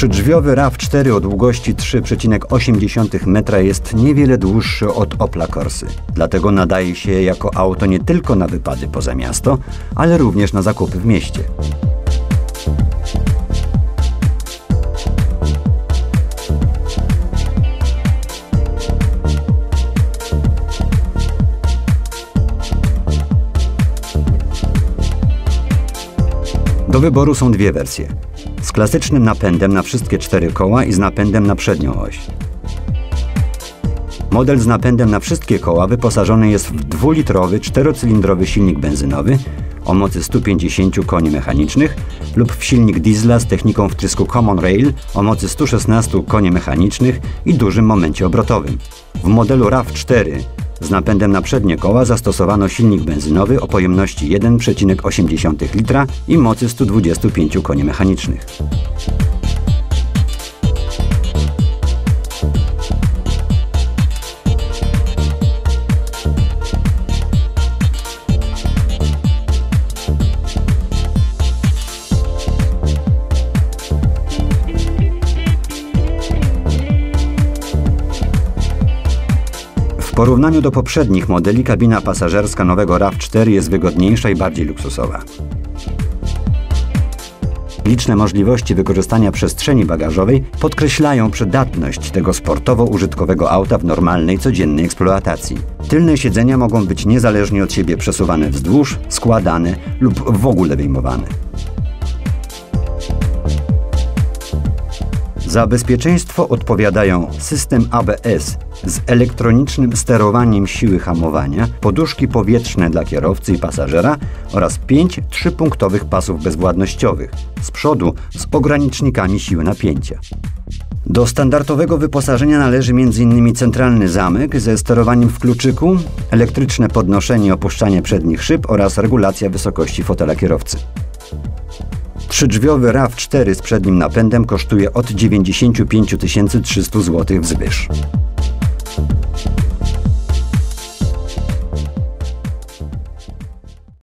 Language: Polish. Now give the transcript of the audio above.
Trzydrzwiowy RAV4 o długości 3,8 metra jest niewiele dłuższy od Opla Corsy. Dlatego nadaje się jako auto nie tylko na wypady poza miasto, ale również na zakupy w mieście. Do wyboru są dwie wersje. Z klasycznym napędem na wszystkie 4 koła i z napędem na przednią oś. Model z napędem na wszystkie koła wyposażony jest w 2-litrowy 4-cylindrowy silnik benzynowy o mocy 150 koni mechanicznych lub w silnik diesla z techniką wtrysku Common Rail o mocy 116 koni mechanicznych i dużym momencie obrotowym. W modelu RAV4 z napędem na przednie koła zastosowano silnik benzynowy o pojemności 1,8 litra i mocy 125 koni mechanicznych. W porównaniu do poprzednich modeli kabina pasażerska nowego RAV4 jest wygodniejsza i bardziej luksusowa. Liczne możliwości wykorzystania przestrzeni bagażowej podkreślają przydatność tego sportowo-użytkowego auta w normalnej, codziennej eksploatacji. Tylne siedzenia mogą być niezależnie od siebie przesuwane wzdłuż, składane lub w ogóle wyjmowane. Za bezpieczeństwo odpowiadają system ABS z elektronicznym sterowaniem siły hamowania, poduszki powietrzne dla kierowcy i pasażera oraz 5 3-punktowych pasów bezwładnościowych z przodu z ogranicznikami siły napięcia. Do standardowego wyposażenia należy m.in. centralny zamek ze sterowaniem w kluczyku, elektryczne podnoszenie i opuszczanie przednich szyb oraz regulacja wysokości fotela kierowcy. Trzydrzwiowy RAV4 z przednim napędem kosztuje od 95 300 zł wzwyż.